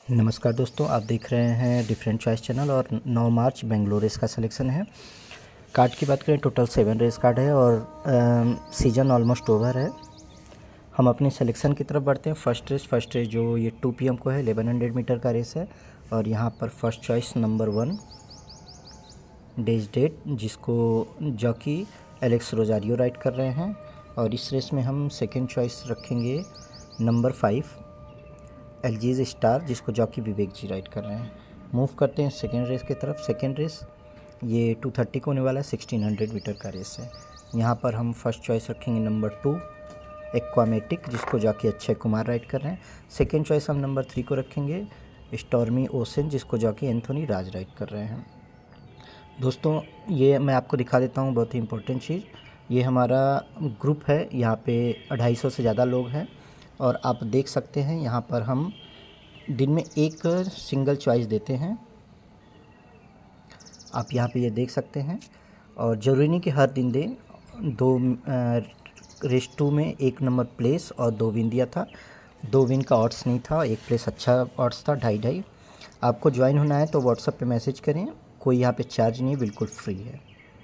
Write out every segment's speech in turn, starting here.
नमस्कार दोस्तों, आप देख रहे हैं डिफरेंट चॉइस चैनल और 9 मार्च बेंगलोर रेस का सिलेक्शन है। कार्ड की बात करें, टोटल 7 रेस कार्ड है और सीज़न ऑलमोस्ट ओवर है। हम अपनी सिलेक्शन की तरफ बढ़ते हैं। फर्स्ट रेस जो ये 2 PM को है, 1100 मीटर का रेस है। और यहाँ पर first choice number 1 days date, जिसको जॉकी एलेक्स रोजारियो राइड कर रहे हैं। और इस रेस में हम सेकेंड चॉइस रखेंगे नंबर 5 एलजीज स्टार, जिसको जॉकी विवेक जी राइड कर रहे हैं। मूव करते हैं सेकेंड रेस की तरफ। सेकेंड रेस ये 230 को होने वाला है, 1600 मीटर का रेस है। यहाँ पर हम फर्स्ट चॉइस रखेंगे नंबर 2 एक्वामेटिक, जिसको जॉकी अक्षय कुमार राइड कर रहे हैं। सेकेंड चॉइस हम नंबर 3 को रखेंगे स्टॉर्मी ओशन, जिसको जॉकी एंथोनी राज राइड कर रहे हैं। दोस्तों, ये मैं आपको दिखा देता हूँ बहुत ही इंपॉर्टेंट चीज़। ये हमारा ग्रुप है, यहाँ पे 250 से ज़्यादा लोग हैं। और आप देख सकते हैं यहाँ पर हम दिन में एक सिंगल चॉइस देते हैं, आप यहाँ पे ये देख सकते हैं। और ज़रूरी नहीं कि हर दिन दें। रेस 2 में 1 नंबर प्लेस और 2 विन दिया था। 2 विन का ऑड्स नहीं था, 1 प्लेस अच्छा ऑड्स था, 2.5-2.5। आपको ज्वाइन होना है तो व्हाट्सएप पे मैसेज करें, कोई यहाँ पे चार्ज नहीं है, बिल्कुल फ्री है।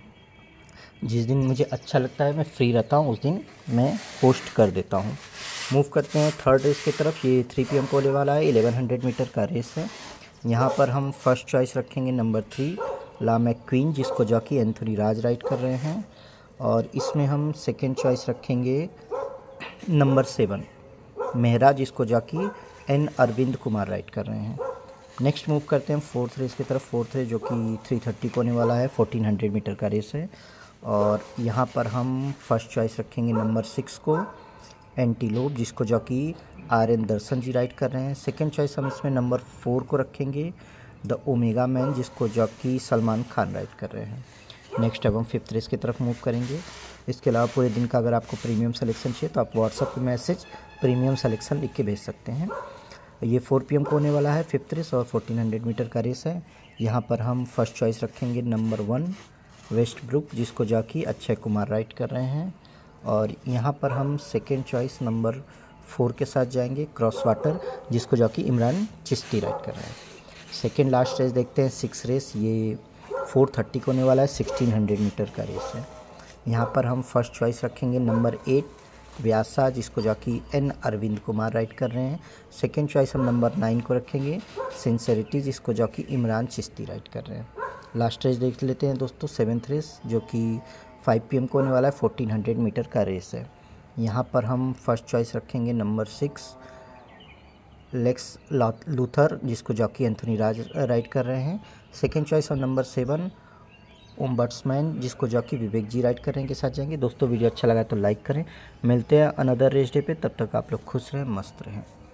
जिस दिन मुझे अच्छा लगता है, मैं फ्री रहता हूँ, उस दिन मैं पोस्ट कर देता हूँ। मूव करते हैं थर्ड रेस की तरफ। ये 3 PM को होने वाला है, 1100 मीटर का रेस है। यहाँ पर हम फर्स्ट चॉइस रखेंगे नंबर 3 ला मैक्वीन, जिसको जॉकी एंथोनी राज राइड कर रहे हैं। और इसमें हम सेकेंड चॉइस रखेंगे नंबर 7 मेहरा, जिसको jockey N Arvind Kumar ride कर रहे हैं। नेक्स्ट मूव करते हैं फोर्थ रेस की तरफ। फोर्थ रेस जो कि 330 को होने वाला है, 1400 मीटर का रेस है। और यहाँ पर हम फर्स्ट चॉइस रखेंगे नंबर 6 को एंटीलोप, जिसको jockey RN Darshan ji ride कर रहे हैं। सेकेंड चॉइस हम इसमें नंबर 4 को रखेंगे द ओमेगा मैन, जिसको जॉकी सलमान खान राइड कर रहे हैं। नेक्स्ट अब हम फिफ्थ रेस की तरफ मूव करेंगे। इसके अलावा पूरे दिन का अगर आपको प्रीमियम सिलेक्शन चाहिए तो आप व्हाट्सएप पे मैसेज प्रीमियम सिलेक्शन लिख के भेज सकते हैं। ये 4 PM को होने वाला है, फिफ्थ रेस और 1400 मीटर का रेस है। यहाँ पर हम फर्स्ट चॉइस रखेंगे नंबर 1 वेस्ट ब्रुक, जिसको जॉकी अक्षय कुमार राइड कर रहे हैं। और यहाँ पर हम सेकेंड चॉइस नंबर 4 के साथ जाएंगे क्रॉस वाटर, जिसको जॉकी इमरान चिश्ती राइड कर रहे हैं। सेकेंड लास्ट रेस देखते हैं, 6 रेस। ये 430 को होने वाला है, 1600 मीटर का रेस है। यहाँ पर हम फर्स्ट चॉइस रखेंगे नंबर 8 व्यासा, जिसको jockey N Arvind Kumar ride कर रहे हैं। सेकेंड चॉइस हम नंबर 9 को रखेंगे सिंसेरिटी, जिसको जॉकी इमरान चिश्ती राइड कर रहे हैं। लास्ट रेस देख लेते हैं दोस्तों, 7th रेस, जो कि 5 PM को होने वाला है, 1400 मीटर का रेस है। यहाँ पर हम फर्स्ट चॉइस रखेंगे नंबर 6 लेक्स लूथर, जिसको जॉकी एंथोनी राज राइड कर रहे हैं। सेकेंड चॉइस हम नंबर 7 ओम्बड्समैन, जिसको जॉकी विवेक जी राइड कर रहे हैं, के साथ जाएंगे। दोस्तों, वीडियो अच्छा लगा तो लाइक करें। मिलते हैं अनदर रेस डे पे, तब तक आप लोग खुश रहें, मस्त रहें।